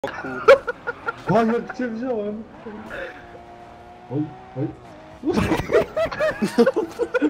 O kurde. O, jak cię wziąłem! Oj, oj.